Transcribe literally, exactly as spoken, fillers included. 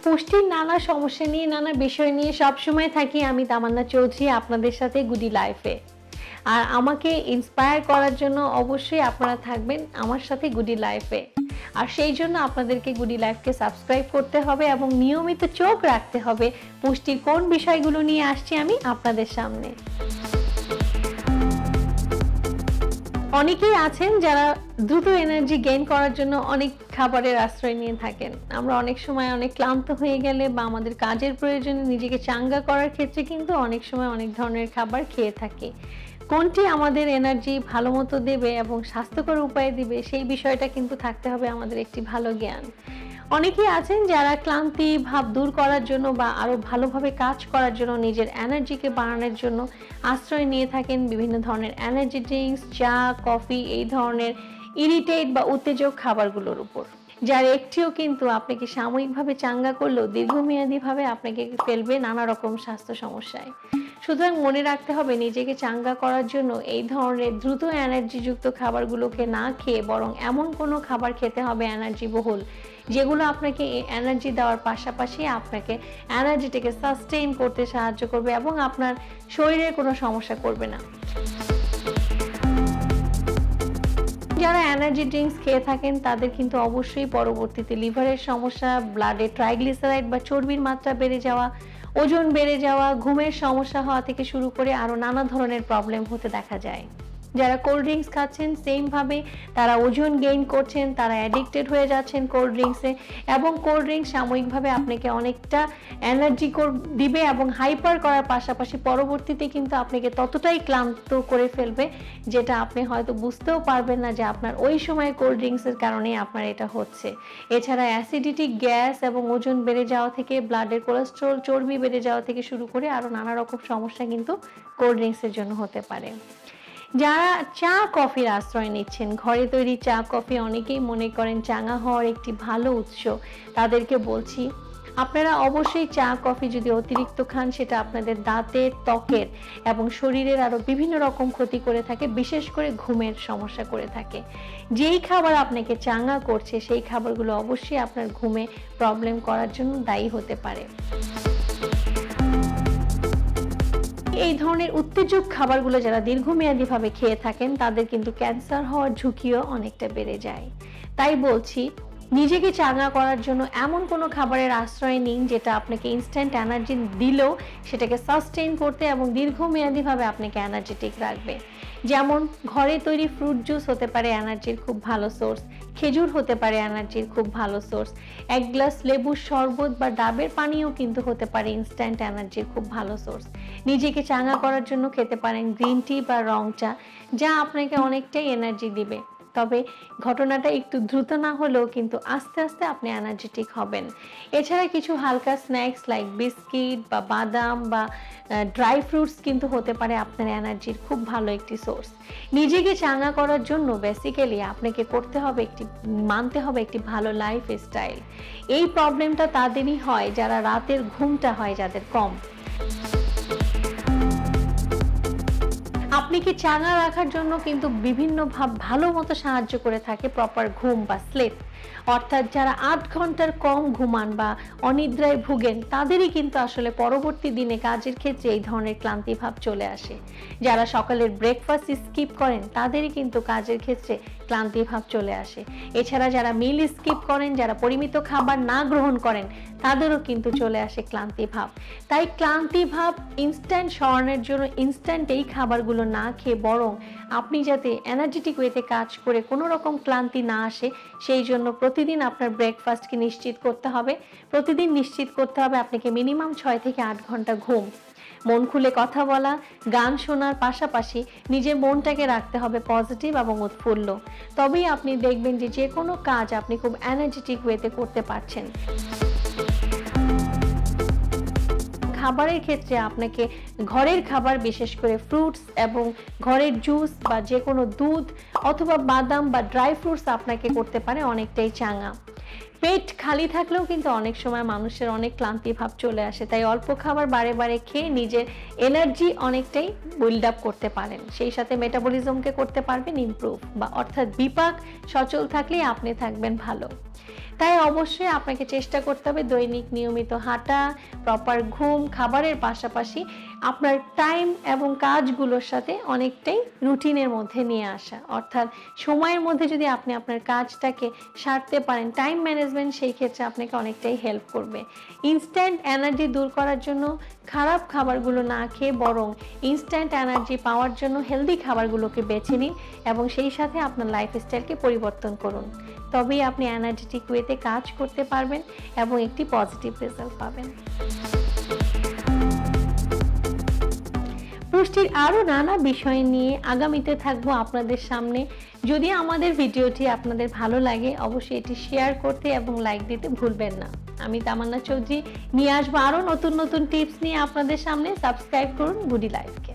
পুষ্টির নানা সমস্যা নিয়ে নানা বিষয় নিয়ে সবসময় থাকি আমি তামান্না চৌধুরী আপনাদের সাথে গুডি লাইফে। আর আমাকে ইন্সপায়ার করার জন্য অবশ্যই আপনারা থাকবেন আমার সাথে গুডি লাইফে। আর সেই জন্য আপনাদেরকে গুডি লাইফকে সাবস্ক্রাইব করতে হবে এবং নিয়মিত চোখ রাখতে হবে পুষ্টির কোন বিষয়গুলো নিয়ে আসছি আমি আপনাদের সামনে। অনেকেই আছেন যারা দ্রুত এনার্জি গেইন করার জন্য অনেক খাবারের আশ্রয় নিয়ে থাকেন। আমরা অনেক সময় অনেক ক্লান্ত হয়ে গেলে বা আমাদের কাজের প্রয়োজনে নিজেকে চাঙ্গা করার ক্ষেত্রে কিন্তু অনেক সময় অনেক ধরনের খাবার খেয়ে থাকি। কোনটি আমাদের এনার্জি ভালো মতো দেবে এবং স্বাস্থ্যকর উপায়ে দিবে সেই বিষয়টা কিন্তু থাকতে হবে আমাদের একটি ভালো জ্ঞান। অনেকেই আছেন যারা ক্লান্তি ভাব দূর করার জন্য বা আরো ভালোভাবে কাজ করার জন্য নিজের এনার্জিকে বাড়ানোর জন্য আশ্রয় নিয়ে থাকেন বিভিন্ন ধরনের এনার্জি ড্রিঙ্কস, চা, কফি, এই ধরনের ইরিটেট বা উত্তেজক খাবারগুলোর উপর, যার একটিও কিন্তু আপনাকে সাময়িকভাবে চাঙ্গা করলেও দীর্ঘমেয়াদীভাবে আপনাকে ফেলবে নানা রকম স্বাস্থ্য সমস্যায়। সুতরাং মনে রাখতে হবে নিজেকে চাঙ্গা করার জন্য এই ধরনের দ্রুত এনার্জিযুক্ত খাবারগুলোকে না খেয়ে বরং এমন কোনো খাবার খেতে হবে এনার্জি বহুল, যেগুলো আপনাকে এনার্জি দেওয়ার পাশাপাশি আপনাকে এনার্জিটাকে সাস্টেইন করতে সাহায্য করবে এবং আপনার শরীরের কোনো সমস্যা করবে না। যারা এনার্জি ড্রিঙ্কস খেয়ে থাকেন তাদের কিন্তু অবশ্যই পরবর্তীতে লিভারের সমস্যা, ব্লাডে ট্রাইগ্লিসারাইড বা চর্বির মাত্রা বেড়ে যাওয়া, ওজন বেড়ে যাওয়া, ঘুমের সমস্যা হওয়া থেকে শুরু করে আরো নানা ধরনের প্রবলেম হতে দেখা যায়। যারা কোল্ড ড্রিঙ্কস খাচ্ছেন সেম ভাবে তারা ওজন গেইন করছেন, তারা অ্যাডিক্টেড হয়ে যাচ্ছেন কোল্ড ড্রিঙ্কসে এবং কোল্ড ড্রিঙ্কস সাময়িকভাবে আপনাকে অনেকটা এনার্জি দিবে এবং হাইপার করার পাশাপাশি পরবর্তীতে কিন্তু আপনাকে ততটাই ক্লান্ত করে ফেলবে যেটা আপনি হয়তো বুঝতেও পারবেন না যে আপনার ওই সময় কোল্ড ড্রিঙ্কসের কারণে আপনার এটা হচ্ছে। এছাড়া অ্যাসিডিটি, গ্যাস এবং ওজন বেড়ে যাওয়া থেকে ব্লাডের কোলেস্টেরল, চর্বি বেড়ে যাওয়া থেকে শুরু করে আরো নানা রকম সমস্যা কিন্তু কোল্ড ড্রিঙ্কসের জন্য হতে পারে। যারা চা কফির আশ্রয় নিচ্ছেন, ঘরে তৈরি চা কফি অনেকেই মনে করেন চাঙ্গা হওয়ার একটি ভালো উৎস, তাদেরকে বলছি আপনারা অবশ্যই চা কফি যদি অতিরিক্ত খান সেটা আপনাদের দাঁতের, ত্বকের এবং শরীরের আরো বিভিন্ন রকম ক্ষতি করে থাকে, বিশেষ করে ঘুমের সমস্যা করে থাকে। যেই খাবার আপনাকে চাঙ্গা করছে সেই খাবারগুলো অবশ্যই আপনার ঘুমে প্রবলেম করার জন্য দায়ী হতে পারে। এই ধরনের উত্তেজক খাবারগুলো যারা দীর্ঘমেয়াদীভাবে খেয়ে থাকেন তাদের কিন্তু ক্যান্সার হওয়ার ঝুঁকিও অনেকটা বেড়ে যায়। তাই বলছি নিজেকে চাঙ্গা করার জন্য এমন কোনো খাবারের আশ্রয় নিন যেটা আপনাকে ইনস্ট্যান্ট এনার্জি দিলেও সেটাকে সাস্টেইন করতে এবং দীর্ঘমেয়াদীভাবে আপনাকে এনার্জেটিক রাখবে। যেমন ঘরে তৈরি ফ্রুট জুস হতে পারে এনার্জির খুব ভালো সোর্স, খেজুর হতে পারে এনার্জির খুব ভালো সোর্স, এক গ্লাস লেবুর শরবত বা ডাবের পানিও কিন্তু হতে পারে ইনস্ট্যান্ট এনার্জির খুব ভালো সোর্স। নিজেকে চাঙ্গা করার জন্য খেতে পারেন গ্রিন টি বা রং চা, যা আপনাকে অনেকটাই এনার্জি দিবে। তবে ঘটনাটা একটু দ্রুত না হলেও কিন্তু আস্তে আস্তে আপনি এনার্জেটিক হবেন। এছাড়া কিছু হালকা স্ন্যাক্স লাইক বিস্কিট বা বাদাম বা ড্রাই ফ্রুটস কিন্তু হতে পারে আপনার এনার্জির খুব ভালো একটি সোর্স। নিজেকে চাঙ্গা করার জন্য বেসিক্যালি আপনাকে করতে হবে একটি মানতে হবে একটি ভালো লাইফ স্টাইল। এই প্রবলেমটা তাদেরই হয় যারা রাতের ঘুমটা হয় যাদের কম। আপনি কি চাঙ্গা রাখার জন্য কিন্তু বিভিন্ন ভাব ভালো মতো সাহায্য করে থাকে প্রপার ঘুম বা স্লিপ, অর্থাৎ যারা আট ঘন্টার কম ঘুমান বা অনিদ্রায় ভুগেন তাদেরই কিন্তু আসলে পরবর্তী দিনে কাজের ক্ষেত্রে এই ধরনের ক্লান্তি ভাব চলে আসে। যারা সকালের ব্রেকফাস্ট স্কিপ করেন তাদেরই কিন্তু কাজের ক্ষেত্রে ক্লান্তি ভাব চলে আসে। এছাড়া যারা মিল স্কিপ করেন, যারা পরিমিত খাবার না গ্রহণ করেন তাদেরও কিন্তু চলে আসে ক্লান্তি ভাব। তাই ক্লান্তি ভাব ইনস্ট্যান্ট সরানোর জন্য ইনস্ট্যান্ট এই খাবারগুলো না খেয়ে বরং আপনি যাতে এনার্জেটিক ওয়েতে কাজ করে কোনো রকম ক্লান্তি না আসে সেই জন্য প্রতিদিন আপনার ব্রেকফাস্টকে নিশ্চিত করতে হবে। প্রতিদিন নিশ্চিত করতে হবে আপনাকে মিনিমাম ছয় থেকে আট ঘন্টা ঘুম, মন খুলে কথা বলা, গান শোনার পাশাপাশি নিজের মনটাকে রাখতে হবে পজিটিভ এবং উৎফুল্ল। তবেই আপনি দেখবেন যে যে কোনো কাজ আপনি খুব এনার্জেটিক ওয়েতে করতে পারছেন। খাবারের ক্ষেত্রে আপনাকে ঘরের খাবার বিশেষ করে ফ্রুটস এবং ঘরের জুস বা যে কোনো দুধ অথবা বাদাম বা ড্রাই ফ্রুটস আপনাকে করতে পারে অনেকটাই চাঙ্গা। পেট খালি থাকলেও কিন্তু অনেক সময় মানুষের অনেক ক্লান্তি ভাব চলে আসে, তাই অল্প খাবার বারে বারে খেয়ে নিজের এনার্জি অনেকটাই বিল্ড আপ করতে পারেন, সেই সাথে মেটাবলিজমকে করতে পারবেন ইমপ্রুভ, বা অর্থাৎ বিপাক সচল থাকলেই আপনি থাকবেন ভালো। তাই অবশ্যই আপনাকে চেষ্টা করতে হবে দৈনিক নিয়মিত হাঁটা, প্রপার ঘুম, খাবারের পাশাপাশি আপনার টাইম এবং কাজগুলোর সাথে অনেকটাই রুটিনের মধ্যে নিয়ে আসা, অর্থাৎ সময়ের মধ্যে যদি আপনি আপনার কাজটাকে সারতে পারেন, টাইম ম্যানেজমেন্ট সেই ক্ষেত্রে আপনাকে অনেকটাই হেল্প করবে। ইনস্ট্যান্ট এনার্জি দূর করার জন্য খারাপ খাবারগুলো না খেয়ে বরং ইনস্ট্যান্ট এনার্জি পাওয়ার জন্য হেলদি খাবারগুলোকে বেছে নিন এবং সেই সাথে আপনার লাইফস্টাইলকে পরিবর্তন করুন, তবেই আপনি এনার্জেটিক ওয়েতে কাজ করতে পারবেন এবং একটি পজিটিভ রেজাল্ট পাবেন। পুষ্টির আরও নানা বিষয় নিয়ে আগামীতে থাকবো আপনাদের সামনে। যদি আমাদের ভিডিওটি আপনাদের ভালো লাগে অবশ্যই এটি শেয়ার করতে এবং লাইক দিতে ভুলবেন না। আমি তামান্না চৌধুরী নিয়ে আসবো আরও নতুন নতুন টিপস নিয়ে আপনাদের সামনে। সাবস্ক্রাইব করুন গুডি লাইফকে।